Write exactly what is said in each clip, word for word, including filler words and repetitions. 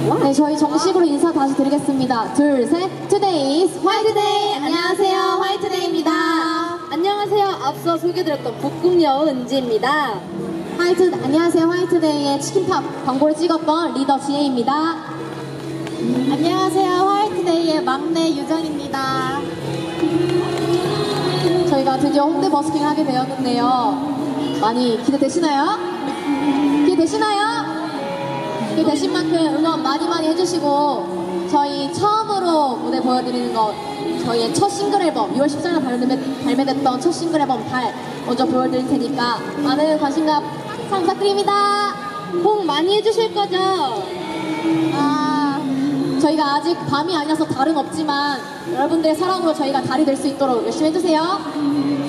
네, 저희 정식으로 인사 다시 드리겠습니다. 둘, 셋. Today's 화이트데이. 안녕하세요, 화이트데이입니다. 안녕하세요. 앞서 소개드렸던 북극여우 은지입니다. 화이트, 안녕하세요, 화이트데이의 치킨팝 광고를 찍었던 리더 지혜입니다. 안녕하세요, 화이트데이의 막내 유정입니다. 저희가 드디어 홍대 버스킹을 하게 되었는데요. 많이 기대되시나요? 기대되시나요? 기대되신 만큼 응원 많이 많이 해주시고, 저희 처음으로 무대 보여드리는 것, 저희의 첫 싱글 앨범, 유월 십사일 발매, 발매됐던 첫 싱글 앨범 달 먼저 보여드릴 테니까 많은 관심과 사랑 부탁드립니다. 꼭 많이 해주실 거죠? 아, 저희가 아직 밤이 아니라서 달은 없지만 여러분들의 사랑으로 저희가 달이 될 수 있도록 열심히 해주세요.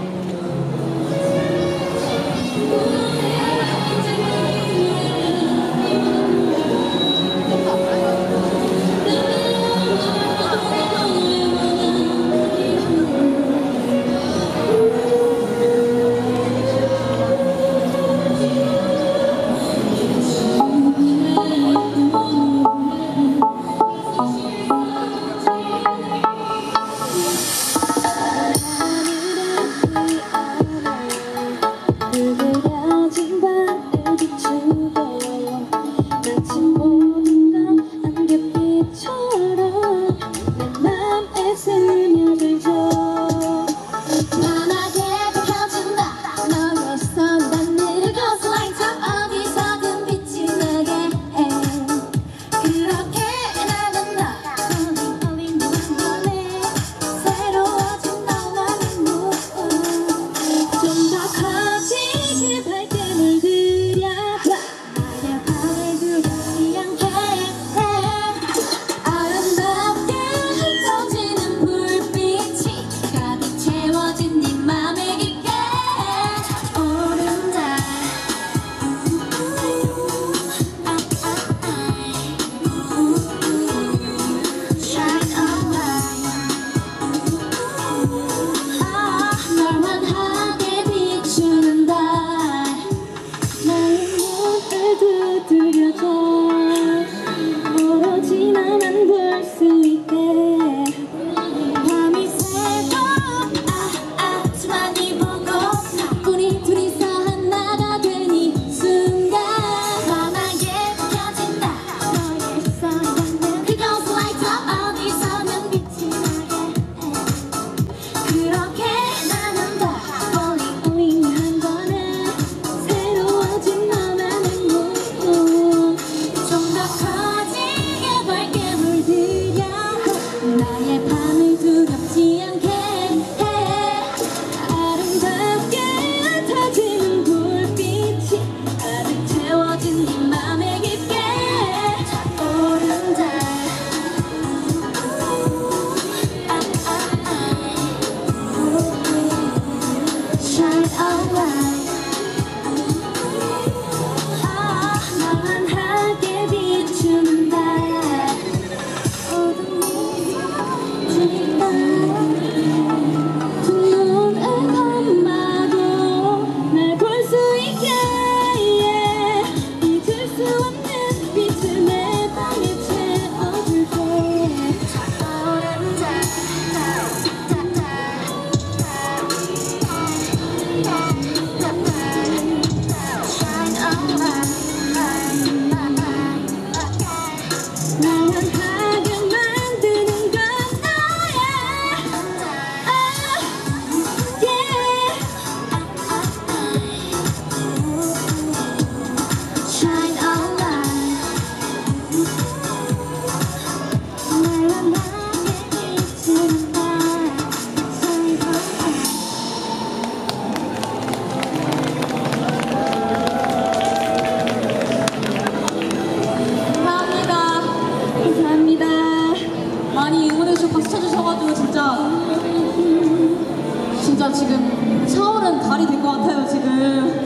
진짜 지금 차오른 달이 된 것 같아요. 지금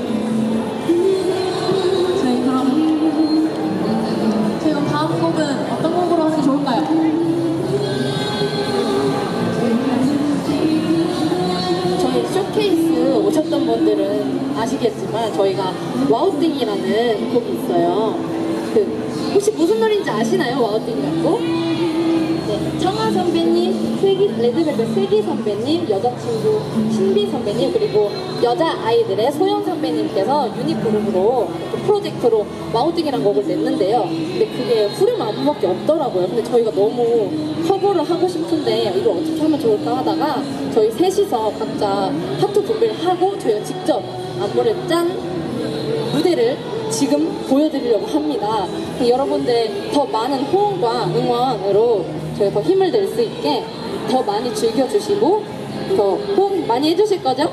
저희 그럼 저희 그럼 다음 곡은 어떤 곡으로 하는 게 좋을까요? 저희 쇼케이스 오셨던 분들은 아시겠지만 저희가 와우띵이라는 곡이 있어요. 그 혹시 무슨 노래인지 아시나요? 와우띵이라고? 네, 청아 선배님, 슬기, 레드벨벳 슬기 선배님, 여자친구 신비 선배님, 그리고 여자 아이들의 소영 선배님께서 유닛 그룹으로 그 프로젝트로 와우띵이라는 곡을 냈는데요. 근데 그게 후렴 안무밖에 없더라고요. 근데 저희가 너무 커버를 하고 싶은데 이걸 어떻게 하면 좋을까 하다가 저희 셋이서 각자 파트 분배를 하고 저희가 직접 안무를 짠 무대를 지금 보여드리려고 합니다. 여러분들 더 많은 호응과 응원으로 저희가 더 힘을 낼 수 있게 더 많이 즐겨주시고 더 호응 많이 해주실 거죠?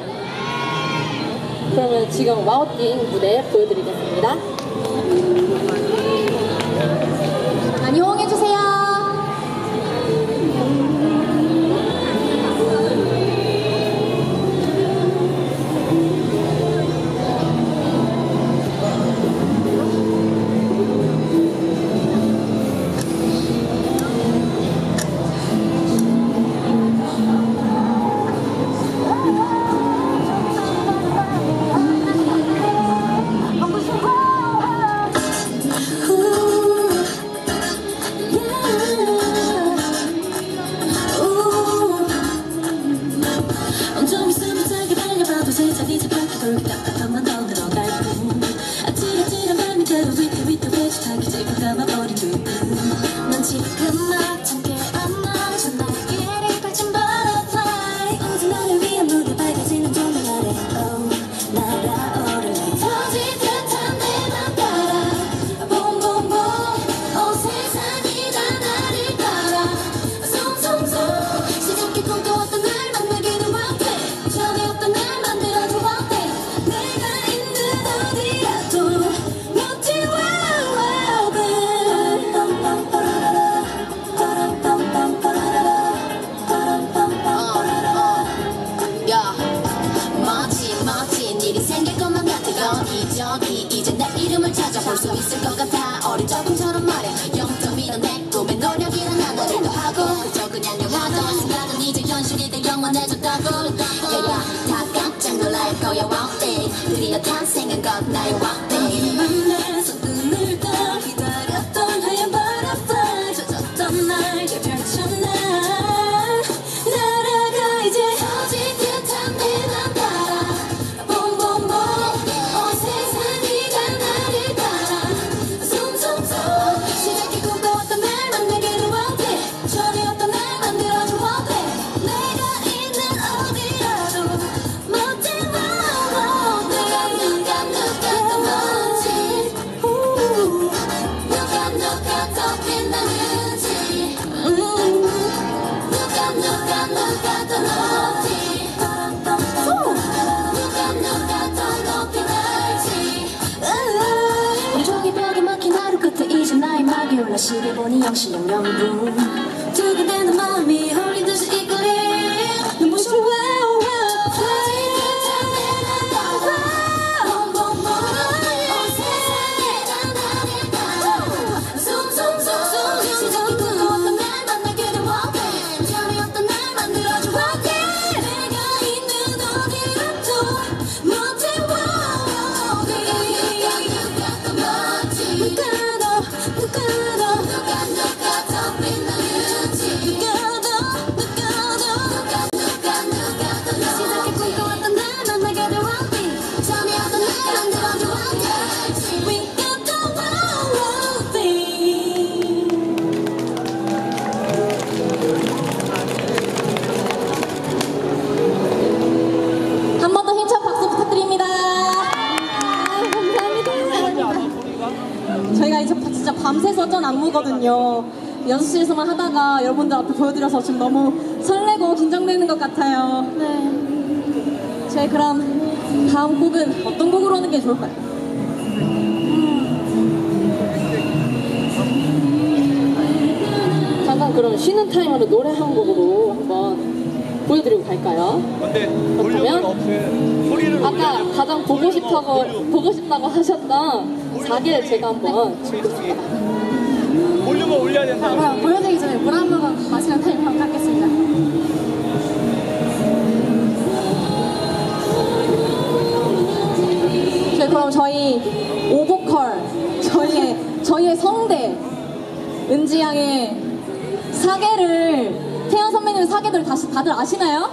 그러면 지금 와우띵 무대 보여드리겠습니다. 많이 호응해주세요. 넌 지금 막 잠겨 안아 저 날개를 펼친 butterfly 오직 너를 위한 무대 밝아지는 조명 아래 oh, 날아오를래 터질 듯한 내 맘 따라 봉봉봉 온 세상이 다 나를 따라 송송송 시작해 꿈꿔왔던 날 만나기는 원해 전에 없던 날 만들어줘 원해 내가 있는 어디라도 멋진 여기 이제 내 이름을 찾아볼 수 있을 것 같아 어린 적응처럼 말해 영점이란 내 꿈의 노력이란 하나를 더하고 그저 그냥 영화던 순간은 이제 현실이 돼 영원해졌다고 야야 다 깜짝 놀랄 거야 왕땡 드디어 탄생한 건 나의 왕땡 만나서 눈을 떠 기다렸던 하얀 butterfly 젖었던 날개 펼쳐나 날아가 이제 터질 듯한 내 맘 따라 봉봉봉 시작해 꿈꿔왔던 날 만나기를 원해 전에 없던 날 만들어줘 원해 내가 있는 어디라도 멋진 wow 누가 누가 누가 더 멋진 누가 누가 더 빛나는지 누가 누가 누가 더 높이 누가 누가 더 높이 날지 종이 벽에 막힌 하루 끝에 이제 나의 막이 올라 시계 보니 영시 영영분 두근대는 마음이 홀린 듯이 이끌림 눈부셔 wow wow 터질 듯한 내 맘 따라 봉봉봉 온 세상에 다 나를 따라 숭숭숭숭 시작해 꿈꿔왔던 날 만나기를 원해 전에 없던 날 만들어줘 원해 내가 있는 어디라도 멋진 wow 누가 더 멋진 누가 더 누가 더 누가 누가 더 빛나는지 누가 더 누가 더 누가 누가 누가 더 시작해 꿈꿔왔던 날 만나게 될 원빈 전에 없던 날 만들어줘 원빈 We got the wow thing 한 번 더 힘찬 박수 부탁드립니다. 저희가 이제 진짜 밤새서 쩐 안무거든요. 연습실에서만 하다가 여러분들 앞에 보여드려서 지금 너무 설레고 긴장되는 것 같아요. 네. 저희 그럼 다음 곡은 어떤 곡으로 하는 게 좋을까요? 잠깐 그럼 쉬는 타임으로 노래 한 곡으로 한번 보여드리고 갈까요? 근데 볼륨은 없어요. 소리를 아까 가장 보고 싶다고 보고 싶다고 하셨던 사 개를 제가 한번 준비했습니다. 볼륨을 올려야 된다. 그럼 보여드리기 전에 물 한 모금 마시는 타임 한번 갖겠습니다. 저희 그럼 저희 오보컬 저희의 저희 저희의 성대 은지 양의 사계를 태연 선배님 사계들 다시 다들 아시나요?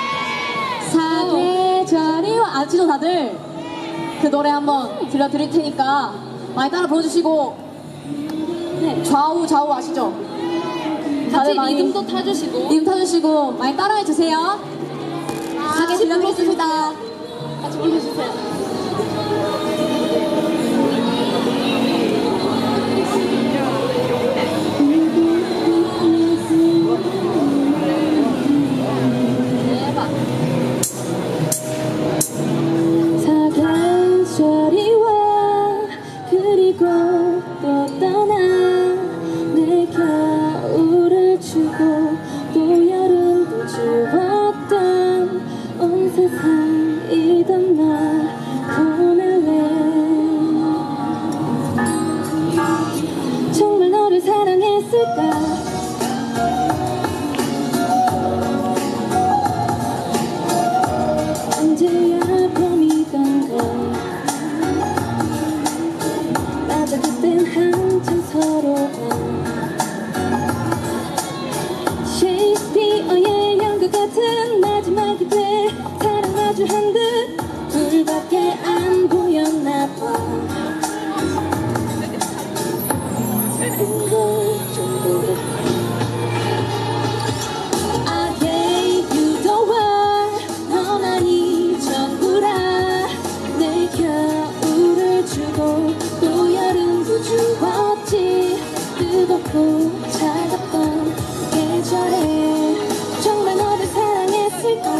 사계절이와 아시죠 다들? 그 노래 한번 들려드릴 테니까 많이 따라 불러주시고 네. 좌우 좌우 아시죠? 같이 많이 리듬도 타주시고 리듬 타주시고 많이 따라해 주세요. 사계 들려드리겠습니다. 같이 불러주세요. 대박. 사계절이 와 그리고 또 떠나 내 겨울을 주고 또 여름도 주었던 온 세상 이던 날 보낼래. 정말 너를 사랑했을까. 언제야 봄이던 걸. 맞아 그땐 한참 서로가 셰익스피어의 연극 같은 마지막이 돼 사랑 마주 한 듯 둘밖에 안 보였나 봐. 걸 정도로 I gave you the world 너만이 전부라. 내 겨울을 주고 또 여름도 주었지. 뜨겁고 차갑던 계절에 정말 너를 사랑했을까.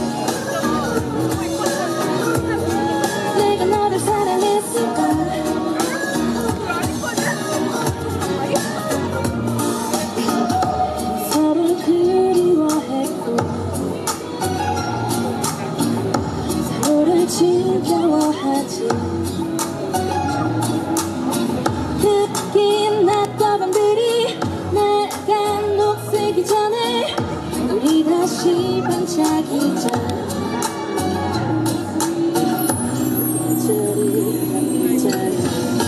내가 너를 사랑했을까. 서로 그리워했고 서로를 지겨워하지. 흙긴 낮과 밤들이 날간 녹슬기 전에 우리 다시 반짝이자. 계절이 반짝여.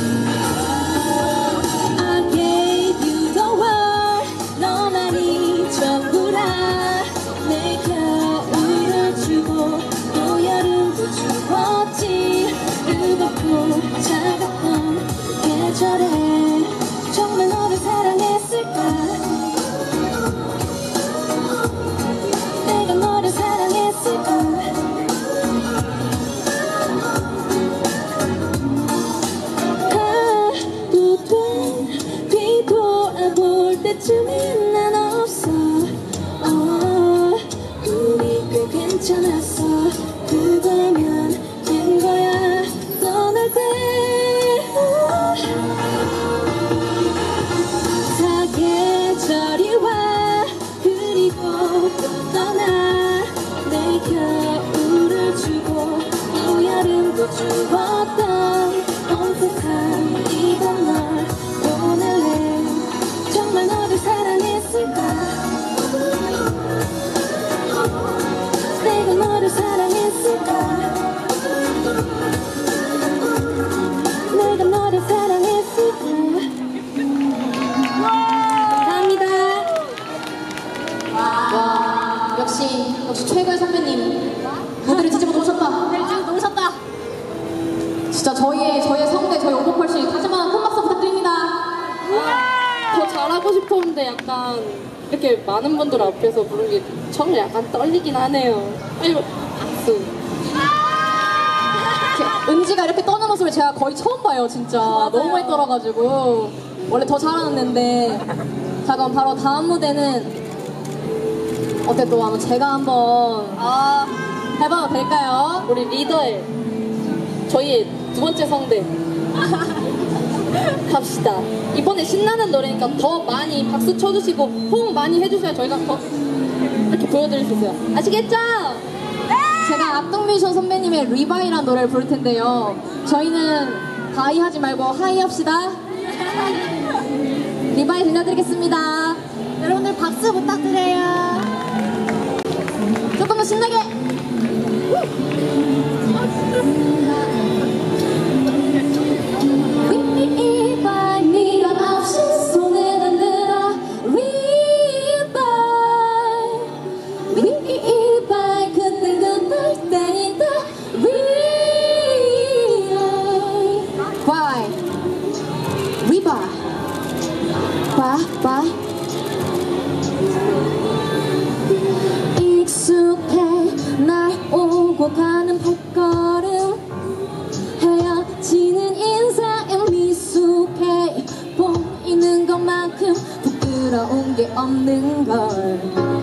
I gave you the world 너만이 전부라. 내 겨울을 주고 또 여름도 주었지. 뜨겁고 차갑던 계절에 정말 너를 사랑했을까. 내가 너를 사랑했을까. 하루 된 뒤돌아볼 때쯤엔 난 없어. 어, 우리 꽤 괜찮았어. 그거면 된 거야 떠날 때. 사계절이 와 그리고 또 떠나. 내 겨울을 주고 또 여름도 주었던 온 세상 이던 널 보낼래. 정말 너를 사랑했을까. 내가 너를 사랑했을까. 내가 너를 사랑했을까. 감사합니다. 와 역시 역시 최고의 선배님 무대를 뒤집어 놓으셨다. 네, 뒤집어 놓으셨다. 진짜 저희의 저희의 성대 저희 오버펄씨 다시 한번 큰 박수 부탁드립니다. 더 잘하고 싶었는데 약간 이렇게 많은 분들 앞에서 부른 게 처음에 약간 떨리긴 하네요. 아이고 박수. 이렇게 은지가 이렇게 떠는 모습을 제가 거의 처음 봐요 진짜. 너무 많이 떨어가지고 원래 더 잘하는데. 자 그럼 바로 다음 무대는 어때 또 한번 제가 한번 아, 해봐도 될까요? 우리 리더의 저희의 두 번째 성대 갑시다. 이번에 신나는 노래니까 더 많이 박수 쳐주시고 호응 많이 해주셔야 저희가 더 이렇게 보여드릴 수 있어요. 아시겠죠? 제가 악동뮤지션 선배님의 리바이라는 노래를 부를 텐데요. 저희는 바이 하지 말고 하이 합시다. 리바이 들려드리겠습니다. 여러분들 박수 부탁드려요. 조금 더 신나게. 리바이 봐. 익숙해 날 오고 가는 발걸음 헤어지는 인사에 미숙해 보이는 것만큼 부끄러운 게 없는 걸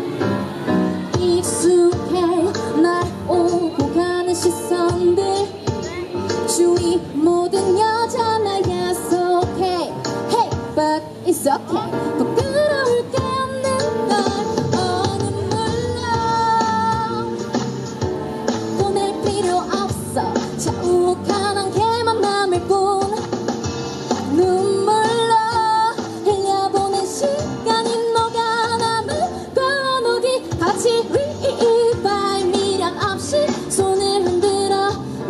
익숙해 날 오고 가는 시선들 주위 모든 여자 나야 속해 Hey but it's okay 부끄러울 게 없는 걸 어느 물론 보낼 필요 없어 자욱한 한개만 남을 뿐 눈물로 흘려보낸 시간이 녹아 남은 건 어디 같이 리바이 미련 없이 손을 흔들어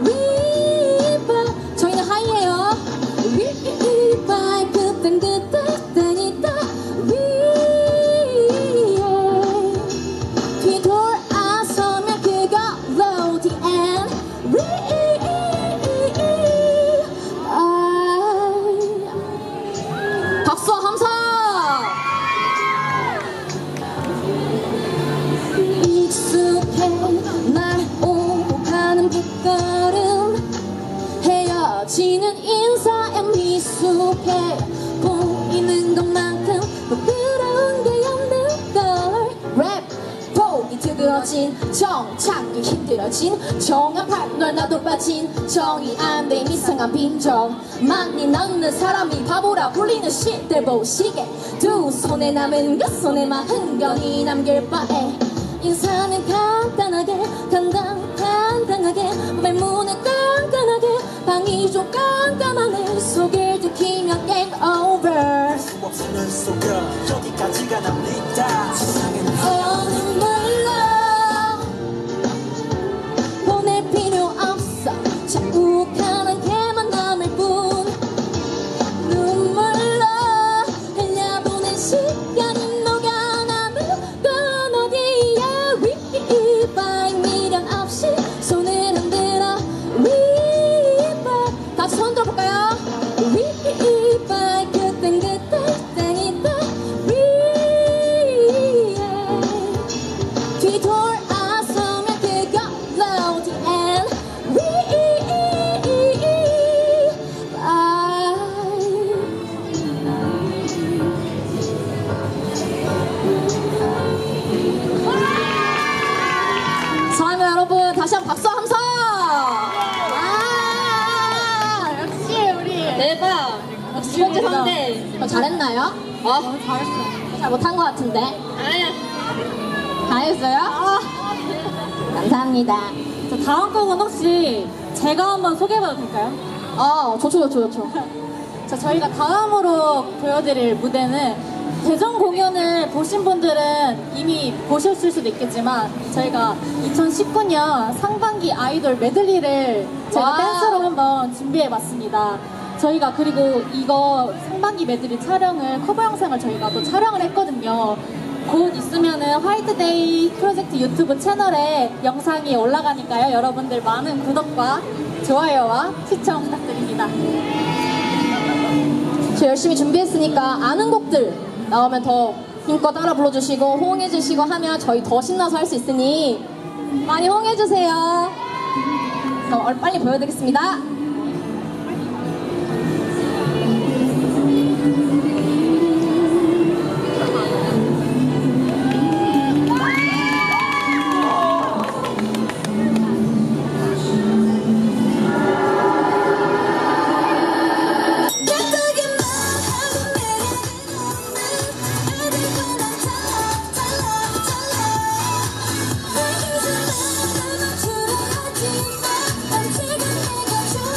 리바 저희는 하이에요 리바이 그땐 그때 땐 이때 위에 뒤돌아서면 그걸로 the end 박수 함성 익숙해 날 오고 가는 발걸음 헤어지는 인사에 미숙해 보이는 것만큼 부끄러운 게 없는 걸 랩 보기 두드러진 정 찾기 힘들어진 정한 팔널 나도 빠진 정이 안 된 이상한 빈정 많이 남는 사람이 바보라 불리는 시대 보시게 두 손에 남은 그 손에만 흔적이 남길 바에 인사는 간단하게 간단 간단하게 말문은 깐깐하게 방이 좀 깜깜하네 속을 들키면 game over 없으면 속여 여기까지가 납니다 세상에는 어느 물론 보낼 필요 없어 자욱한 한개만 남을 뿐 눈물로 흘려보낸 시간이 녹아 남은 건 어디야 리바이 미련 없이 손을 흔들어 리바이 다시 손 들어볼까요? 리바이 그땐 그때 땐 이때 위에 뒤돌아서면 그걸로 the end 사랑합니다 여러분 다시 한번 박수 함성 아 역시 우리 대박. 두 번째 상대. 저 잘했나요? 어? 잘했어 잘 못한 것 같은데 아니야. 잘했어요? 감사합니다 자, 다음 곡은 혹시 제가 한번 소개해봐도 될까요? 어 좋죠 좋죠 좋죠 자, 저희가 다음으로 보여드릴 무대는 대전 공연을 보신 분들은 이미 보셨을 수도 있겠지만 저희가 이천십구 년 상반기 아이돌 메들리를 제가 와우. 댄스로 한번 준비해봤습니다. 저희가 그리고 이거 상반기 메들리 촬영을 커버 영상을 저희가 또 촬영을 했거든요. 곧 있으면은 화이트데이 프로젝트 유튜브 채널에 영상이 올라가니까요. 여러분들 많은 구독과 좋아요와 시청 부탁드립니다. 저 열심히 준비했으니까 아는 곡들 나오면 더 힘껏 따라 불러주시고 호응해주시고 하면 저희 더 신나서 할 수 있으니 많이 호응해주세요. 그럼 빨리 보여드리겠습니다. 지금 내가 좋아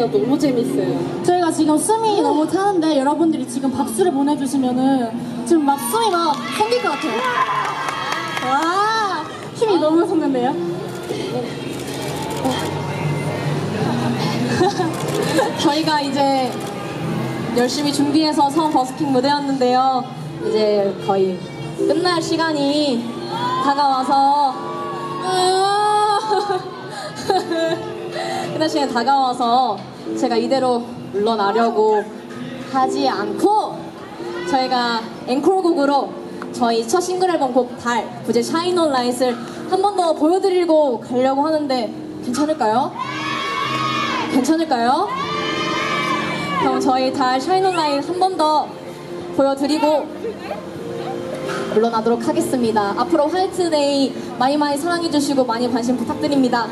저희가 너무 재밌어요. 저희가 지금 숨이 너무 차는데 여러분들이 지금 박수를 보내주시면은 지금 막 숨이 막 생길 것 같아요. 와, 힘이 너무 솟는데요? 저희가 이제 열심히 준비해서 처음 버스킹 무대였는데요. 이제 거의 끝날 시간이 다가와서 끝날 시간이 다가와서 제가 이대로 물러나려고 하지 않고 저희가 앵콜곡으로 저희 첫 싱글 앨범 곡 달, 부제 샤인 온 라이트를 한 번 더 보여드리고 가려고 하는데 괜찮을까요? 괜찮을까요? 그럼 저희 달 샤인 온 라이트 한 번 더 보여드리고 물러나도록 하겠습니다. 앞으로 화이트데이 많이 많이 사랑해주시고 많이 관심 부탁드립니다.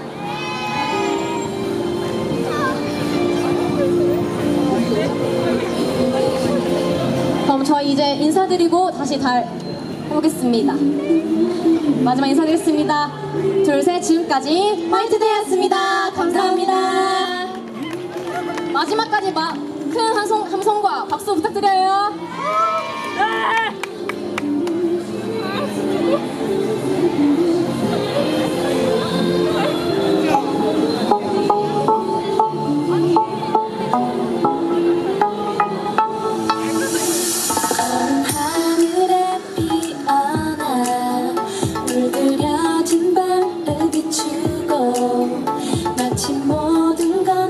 그럼 저희 이제 인사드리고 다시 달 해보겠습니다. 마지막 인사드리겠습니다. 둘, 셋, 지금까지 화이트데이였습니다. 감사합니다. 마지막까지 막 큰 함성, 함성과 박수 부탁드려요. 하늘에 피어나 물들여진 발을 비추고 마치 모든 건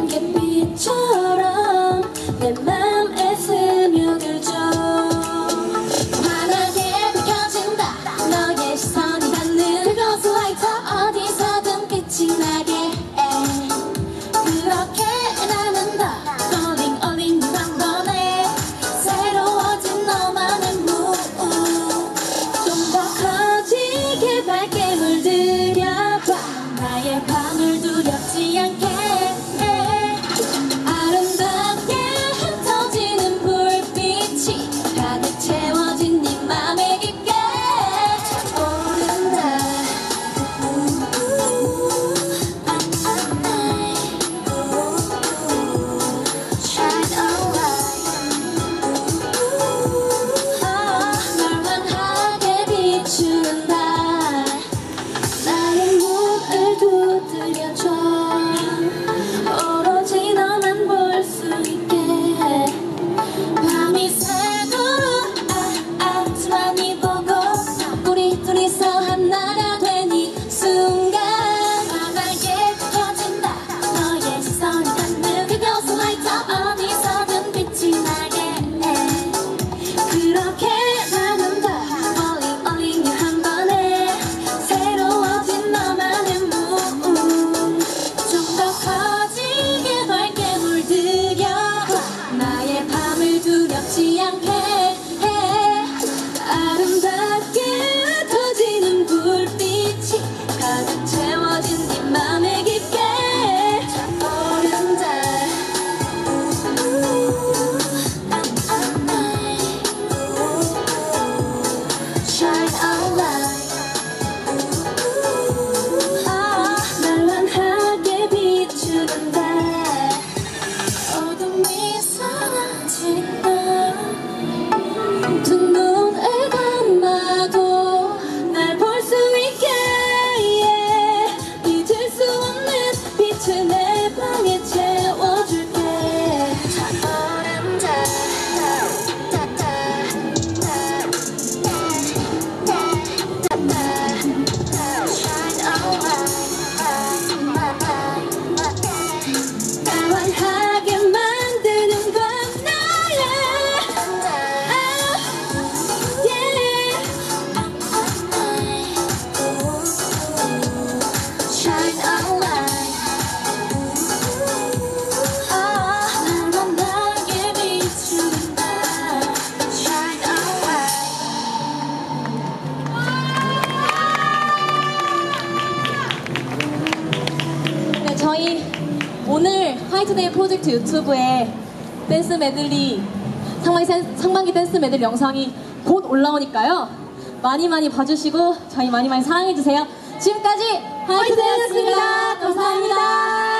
안갯빛처럼 내 맘에 스며들죠. 환하게 느껴진다 너의 시선이 닿는 그곳 라이터 어디서든 빛이 나게 그렇게 나는 더 Falling all in you 한 번에 새로워진 너만의 move 좀 더 커지게 밝게 물들여봐 나의 밤을 두렵지 않게 아름답게 흩어지는 불빛이 가득 채워진 네 맘에 깊게 오른다 Shine a light 널 환하게 비추는 달 나의 문을 두드려줘 오로지 너만 볼 수 있게 밤이 새도록 아, 아, 수많이 보고 우리 둘이서 하나가 된 이 순간 환하게 느껴진다 너의 시선이 닿는 그곳 라이터 어디서든 빛이 나게 그렇게 나는 다 Falling all in you 한 번에 새로워진 너만의 move 좀 더 커지게 밝게 물들여봐 나의 밤을 두렵지 않게 아름답게 흩어지는 불빛이 가득 채워진 네 맘에 깊게 오른다 Shine a light 날 환하게 비추는 달 어둠이 사라진다 두 눈을 감아도 날 볼 수 있게 yeah. 잊을 수 없는 빛을 내 방에 채워줄게 오른다 Shine a light 날 환하게 만드는 건 너야 Shine a light 날 만나게 비춘다 Shine a light 네, 저희 오늘 화이트데이 프로젝트 유튜브에 댄스 메들리 상반기, 댄- 상반기 댄스 메들리 영상이 곧 올라오니까요 많이 많이 봐주시고 저희 많이 많이 사랑해주세요. 지금까지 화이트데이였습니다. 감사합니다.